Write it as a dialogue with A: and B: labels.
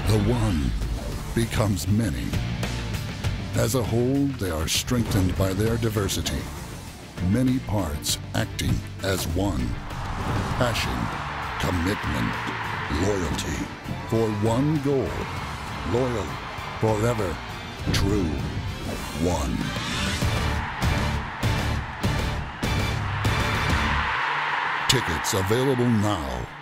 A: The one becomes many. As a whole, they are strengthened by their diversity. Many parts acting as one. Passion, commitment, loyalty for one goal. Loyal, forever, true, one. Tickets available now.